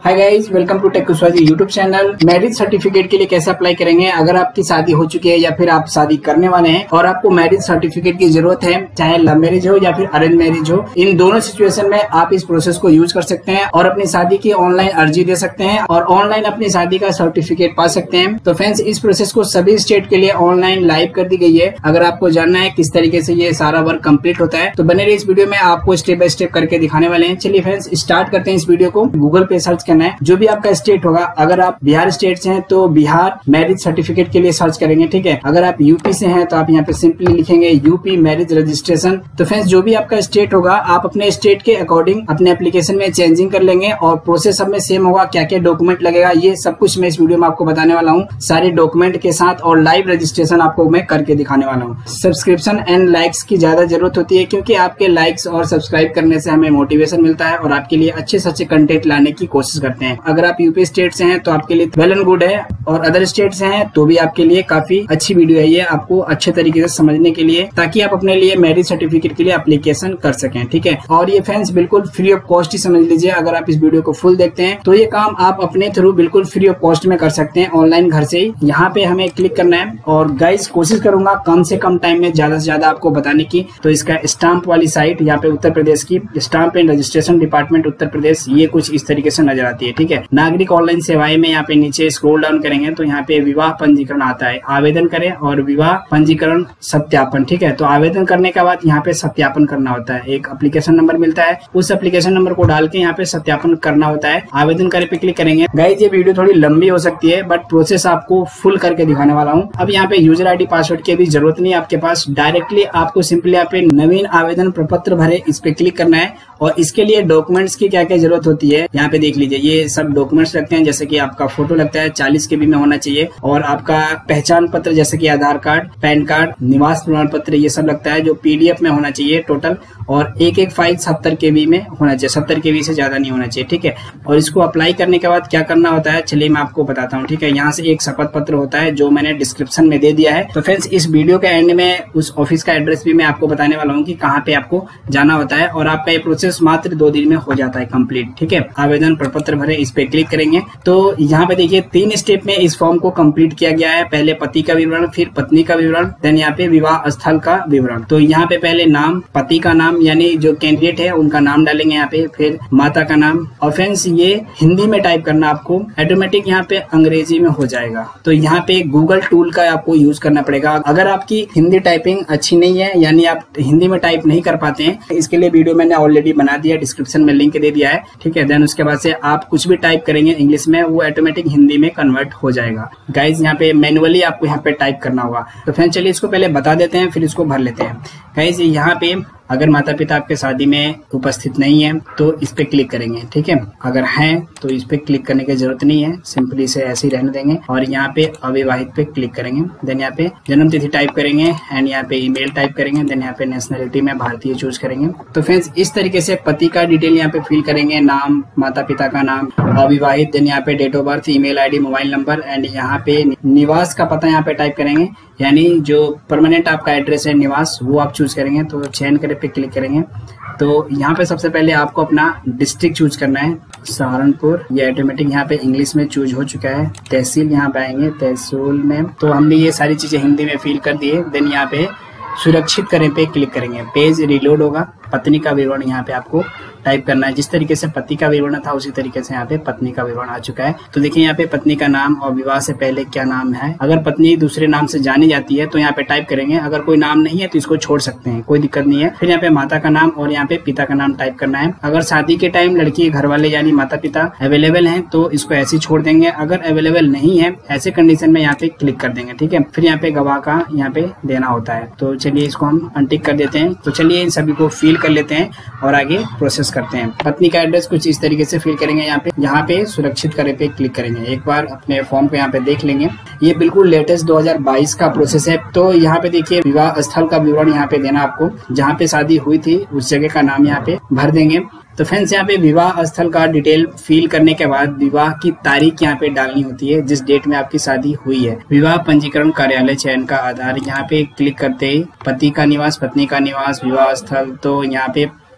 Hi guys, welcome to tech Kushwaha YouTube channel. Marriage certificate के लिए कैसे अप्लाई करेंगे? अगर आपकी शादी हो चुकी है या फिर आप शादी करने वाले हैं और आपको मैरिज सर्टिफिकेट की जरूरत है, चाहे लव मैरिज हो या फिर अरेंज मैरिज हो, इन दोनों सिचुएशन में आप इस प्रोसेस को यूज कर सकते हैं और अपनी शादी की ऑनलाइन अर्जी दे सकते हैं और ऑनलाइन अपनी शादी का सर्टिफिकेट पा सकते हैं। तो फ्रेंड्स, इस प्रोसेस को सभी स्टेट के लिए ऑनलाइन लाइव कर दी गई है। अगर आपको जानना है किस तरीके से ये सारा वर्क कंप्लीट होता है तो बने रहिए इस वीडियो में, आपको स्टेप बाय स्टेप करके दिखाने वाले हैं। चलिए फ्रेंड्स, स्टार्ट करते हैं इस वीडियो को। गूगल पे सर्च करना है जो भी आपका स्टेट होगा। अगर आप बिहार स्टेट से हैं तो बिहार मैरिज सर्टिफिकेट के लिए सर्च करेंगे, ठीक है। अगर आप यूपी से हैं तो आप यहाँ पे सिंपली लिखेंगे यूपी मैरिज रजिस्ट्रेशन। तो फ्रेंड्स, जो भी आपका स्टेट होगा आप अपने स्टेट के अकॉर्डिंग अपने एप्लीकेशन में चेंजिंग कर लेंगे और प्रोसेस सब में सेम होगा। क्या क्या डॉक्यूमेंट लगेगा ये सब कुछ मैं इस वीडियो में आपको बताने वाला हूँ, सारे डॉक्यूमेंट के साथ, और लाइव रजिस्ट्रेशन आपको मैं करके दिखाने वाला हूँ। सब्सक्रिप्शन एंड लाइक्स की ज्यादा जरूरत होती है क्योंकि आपके लाइक्स और सब्सक्राइब करने से हमें मोटिवेशन मिलता है और आपके लिए अच्छे से अच्छे कंटेंट लाने की कोशिश करते हैं। अगर आप यूपी स्टेट से हैं तो आपके लिए वेल एंड गुड है, और अदर स्टेट से हैं तो भी आपके लिए काफी अच्छी वीडियो है ये, आपको अच्छे तरीके से समझने के लिए, ताकि आप अपने लिए मैरिज सर्टिफिकेट के लिए एप्लीकेशन कर सकें, ठीक है। और ये फ्रेंड्स बिल्कुल फ्री ऑफ कॉस्ट ही समझ लीजिए। अगर आप इस वीडियो को फुल देखते हैं तो ये काम आप अपने थ्रू बिल्कुल फ्री ऑफ कॉस्ट में कर सकते हैं ऑनलाइन घर से ही। यहाँ पे हमें क्लिक करना है और गाइस कोशिश करूंगा कम से कम टाइम में ज्यादा से ज्यादा आपको बताने की। तो इसका स्टाम्प वाली साइट यहाँ पे उत्तर प्रदेश की stamp and registration department Uttar Pradesh, ये कुछ इस तरीके से नजर आती है, ठीक है। नागरिक ऑनलाइन सेवाएं में यहाँ पे नीचे स्क्रॉल डाउन करेंगे तो यहाँ पे विवाह पंजीकरण आता है, आवेदन करें और विवाह पंजीकरण सत्यापन, ठीक है। तो आवेदन करने के बाद यहाँ पे सत्यापन करना होता है, एक एप्लीकेशन नंबर मिलता है, उस एप्लीकेशन नंबर को डाल के यहाँ पे सत्यापन करना होता है। आवेदन करे पे क्लिक करेंगे। गाइस, ये वीडियो थोड़ी लंबी हो सकती है बट प्रोसेस आपको फुल करके दिखाने वाला हूँ। अब यहाँ पे यूजर आईडी पासवर्ड की भी जरूरत नहीं है आपके पास, डायरेक्टली आपको सिंपली यहाँ पे नवीन आवेदन प्रपत्र भरे इस पे क्लिक करना है। और इसके लिए डॉक्यूमेंट्स की क्या क्या जरूरत होती है यहाँ पे देख लीजिए। ये सब डॉक्यूमेंट्स लगते हैं, जैसे कि आपका फोटो लगता है 40 KB में होना चाहिए, और आपका पहचान पत्र जैसे कि आधार कार्ड, पैन कार्ड, निवास प्रमाण पत्र, ये सब लगता है जो PDF में होना चाहिए टोटल, और एक फाइल 70 KB में होना चाहिए, 70 KB से ज्यादा नहीं होना चाहिए, ठीक है। और इसको अप्लाई करने के बाद क्या करना होता है चलिए मैं आपको बताता हूँ, ठीक है। यहाँ से एक शपथ पत्र होता है जो मैंने डिस्क्रिप्शन में दे दिया है। तो फ्रेंड्स, इस वीडियो के एंड में उस ऑफिस का एड्रेस भी मैं आपको बताने वाला हूँ कि कहाँ पे आपको जाना होता है, और आपका ये प्रोसेस मात्र 2 दिन में हो जाता है कंप्लीट, ठीक है। आवेदन प्रपत्र भरे इस पे क्लिक करेंगे तो यहाँ पे देखिए 3 स्टेप में इस फॉर्म को कंप्लीट किया गया है। पहले पति का विवरण, फिर पत्नी का विवरण, देन यहाँ पे विवाह स्थल का विवरण। तो यहाँ पे पहले नाम, पति का नाम यानी जो कैंडिडेट है उनका नाम डालेंगे यहाँ पे, फिर माता का नाम। और फ्रेंड्स, ये हिंदी में टाइप करना आपको, ऑटोमेटिक यहाँ पे अंग्रेजी में हो जाएगा। तो यहाँ पे गूगल टूल का आपको यूज करना पड़ेगा। अगर आपकी हिंदी टाइपिंग अच्छी नहीं है, यानी आप हिंदी में टाइप नहीं कर पाते हैं, इसके लिए वीडियो मैंने ऑलरेडी बना दिया, डिस्क्रिप्शन में लिंक दे दिया है, ठीक है। देन उसके बाद से आप कुछ भी टाइप करेंगे इंग्लिश में, वो ऑटोमेटिक हिंदी में कन्वर्ट हो जाएगा। गाइज, यहाँ पे मैनुअली आपको यहाँ पे टाइप करना होगा। तो फ्रेंड्स, चलिए इसको पहले बता देते हैं फिर इसको भर लेते हैं। गाइज, यहाँ पे अगर माता पिता आपके शादी में उपस्थित नहीं है तो इस पे क्लिक करेंगे, ठीक है। अगर हैं तो इस पे क्लिक करने की जरूरत नहीं है, सिंपली इसे ऐसे ही रहने देंगे और यहाँ पे अविवाहित पे क्लिक करेंगे। देन यहाँ पे जन्म तिथि टाइप करेंगे एंड यहाँ पे ईमेल टाइप करेंगे। देन यहाँ पे नेशनलिटी में भारतीय चूज करेंगे। तो फ्रेंड्स, इस तरीके से पति का डिटेल यहाँ पे फिल करेंगे, नाम, माता पिता का नाम, अविवाहित, देन यहाँ पे date of birth, email ID, mobile number, and यहाँ पे निवास का पता यहाँ पे टाइप करेंगे, यानी जो परमानेंट आपका एड्रेस है निवास, वो आप चूज करेंगे। तो चयन करे पे क्लिक करेंगे। तो यहाँ पे सबसे पहले आपको अपना डिस्ट्रिक्ट चूज करना है, सहारनपुर, ये ऑटोमेटिक यहाँ पे इंग्लिश में चूज हो चुका है। तहसील यहाँ पे आएंगे, तहसील में तो हमने ये सारी चीजें हिंदी में फिल कर दिए। देन यहाँ पे सुरक्षित करें पे क्लिक करेंगे, पेज रिलोड होगा। पत्नी का विवरण यहाँ पे आपको टाइप करना है, जिस तरीके से पति का विवरण था उसी तरीके से यहाँ पे पत्नी का विवरण आ चुका है। तो देखिए यहाँ पे पत्नी का नाम और विवाह से पहले क्या नाम है। अगर पत्नी दूसरे नाम से जानी जाती है तो यहाँ पे टाइप करेंगे, अगर कोई नाम नहीं है तो इसको छोड़ सकते हैं, कोई दिक्कत नहीं है। फिर यहाँ पे माता का नाम और यहाँ पे पिता का नाम टाइप करना है। अगर शादी के टाइम लड़की के घर वाले यानी माता पिता अवेलेबल है तो इसको ऐसे ही छोड़ देंगे, अगर अवेलेबल नहीं है ऐसे कंडीशन में यहाँ पे क्लिक कर देंगे, ठीक है। फिर यहाँ पे गवाह का यहाँ पे देना होता है। तो चलिए इसको हम अनटिक कर देते हैं। तो चलिए इन सभी को फिल कर लेते हैं और आगे प्रोसेस करते हैं। पत्नी का एड्रेस कुछ इस तरीके से फिल करेंगे, यहाँ पे सुरक्षित करे पे क्लिक करेंगे। एक बार अपने फॉर्म को यहाँ पे देख लेंगे, ये बिल्कुल लेटेस्ट 2022 का प्रोसेस है। तो यहाँ पे देखिए विवाह स्थल का विवरण यहाँ पे देना आपको, जहाँ पे शादी हुई थी उस जगह का नाम यहाँ पे भर देंगे। तो फ्रेंड्स, यहाँ पे विवाह स्थल का डिटेल फिल करने के बाद विवाह की तारीख यहाँ पे डालनी होती है, जिस डेट में आपकी शादी हुई है। विवाह पंजीकरण कार्यालय चयन का आधार, यहाँ पे क्लिक करते ही पति का निवास, पत्नी का निवास, विवाह स्थल, तो यहाँ पे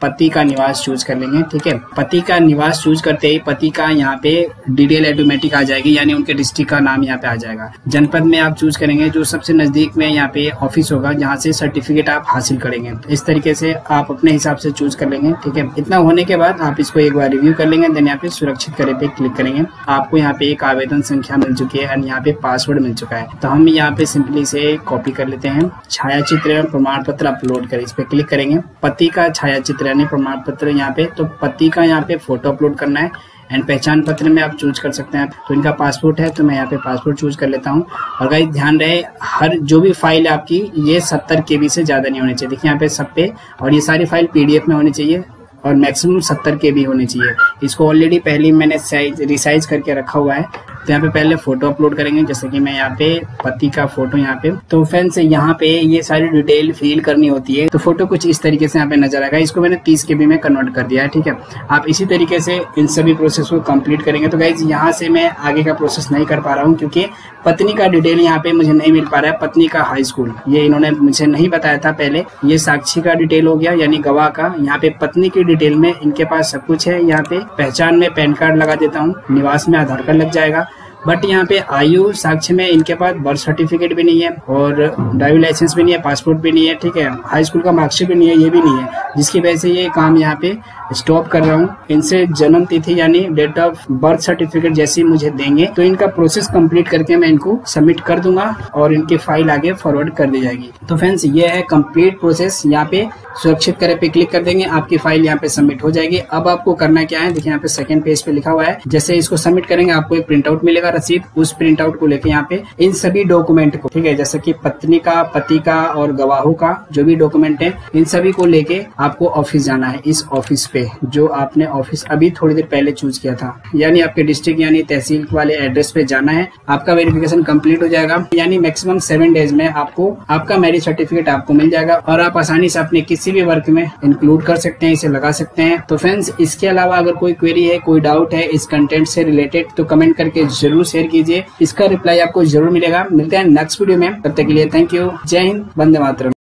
पति का निवास चूज कर लेंगे। ठीक है, पति का निवास चूज करते ही पति का यहाँ पे डिटेल ऑटोमेटिक आ जाएगी, यानी उनके डिस्ट्रिक्ट का नाम यहाँ पे आ जाएगा। जनपद में आप चूज करेंगे जो सबसे नजदीक में यहाँ पे ऑफिस होगा जहाँ से सर्टिफिकेट आप हासिल करेंगे। इस तरीके से आप अपने हिसाब से चूज कर लेंगे। ठीक है, इतना होने के बाद आप इसको एक बार रिव्यू कर लेंगे। देन यहाँ पे सुरक्षित करे पे क्लिक करेंगे। आपको यहाँ पे एक आवेदन संख्या मिल चुकी है और यहाँ पे पासवर्ड मिल चुका है। तो हम यहाँ पे सिंपली से कॉपी कर लेते हैं। छायाचित्र एवं प्रमाण पत्र अपलोड करें, इस पे क्लिक करेंगे। पति का छायाचित्र यानी प्रमाण पत्र यहाँ पे, तो पति का यहाँ पे फोटो अपलोड करना है एंड पहचान पत्र में आप चूज कर सकते हैं। तो इनका पासपोर्ट है तो मैं यहाँ पे पासपोर्ट चूज कर लेता हूँ। और गाइस ध्यान रहे, हर जो भी फाइल है आपकी ये 70 KB से ज्यादा नहीं होनी चाहिए। देखिए यहाँ पे सब पे, और ये सारी फाइल PDF में होनी चाहिए और मैक्सिमम 70 KB होनी चाहिए। इसको ऑलरेडी पहले मैंने रिसाइज करके रखा हुआ है। तो यहाँ पे पहले फोटो अपलोड करेंगे, जैसे कि मैं यहाँ पे पति का फोटो यहाँ पे। तो फ्रेंड्स यहाँ पे ये सारी डिटेल फिल करनी होती है। तो फोटो कुछ इस तरीके से यहाँ पे नजर आएगा। इसको मैंने 30 KB में कन्वर्ट कर दिया है। ठीक है, आप इसी तरीके से इन सभी प्रोसेस को कंप्लीट करेंगे। तो गाइज यहाँ से मैं आगे का प्रोसेस नहीं कर पा रहा हूँ क्योंकि पत्नी का डिटेल यहाँ पे मुझे नहीं मिल पा रहा है। पत्नी का हाई स्कूल ये इन्होंने मुझे नहीं बताया था पहले। ये साक्षी का डिटेल हो गया यानी गवाह का। यहाँ पे पत्नी की डिटेल में इनके पास सब कुछ है। यहाँ पे पहचान में पैन कार्ड लगा देता हूँ, निवास में आधार कार्ड लग जाएगा। बट यहाँ पे आयु साक्ष्य में इनके पास बर्थ सर्टिफिकेट भी नहीं है और ड्राइविंग लाइसेंस भी नहीं है, पासपोर्ट भी नहीं है। ठीक है, हाई स्कूल का मार्कशीट भी नहीं है, ये भी नहीं है, जिसकी वजह से ये काम यहाँ पे स्टॉप कर रहा हूँ। इनसे जन्म तिथि यानी डेट ऑफ बर्थ सर्टिफिकेट जैसी मुझे देंगे तो इनका प्रोसेस कंप्लीट करके मैं इनको सबमिट कर दूंगा और इनकी फाइल आगे फॉरवर्ड कर दी जाएगी। तो फ्रेंड्स ये है कंप्लीट प्रोसेस। यहाँ पे सुरक्षित करे पे क्लिक कर देंगे, आपकी फाइल यहाँ पे सबमिट हो जाएगी। अब आपको करना क्या है, देखिए यहाँ पे सेकंड पेज पे लिखा हुआ है। जैसे इसको सबमिट करेंगे आपको एक प्रिंट आउट मिलेगा रसीद। उस प्रिंट आउट को लेके यहाँ पे इन सभी डॉक्यूमेंट को, ठीक है, जैसे कि पत्नी का, पति का और गवाहों का जो भी डॉक्यूमेंट है, इन सभी को लेके आपको ऑफिस जाना है। इस ऑफिस पे जो आपने ऑफिस अभी थोड़ी देर पहले चूज किया था, यानी आपके डिस्ट्रिक्ट यानी तहसील वाले एड्रेस पे जाना है। आपका वेरिफिकेशन कंप्लीट हो जाएगा, यानी मैक्सिमम 7 डेज में आपको आपका मैरिज सर्टिफिकेट आपको मिल जाएगा और आप आसानी से अपने किसी भी वर्क में इंक्लूड कर सकते हैं, इसे लगा सकते हैं। तो फ्रेंड्स इसके अलावा अगर कोई क्वेरी है, कोई डाउट है इस कंटेंट से रिलेटेड तो कमेंट करके जरूर शेयर कीजिए, इसका रिप्लाई आपको जरूर मिलेगा। मिलते हैं नेक्स्ट वीडियो में, तब तक के लिए थैंक यू। जय हिंद, वंदे मातरम।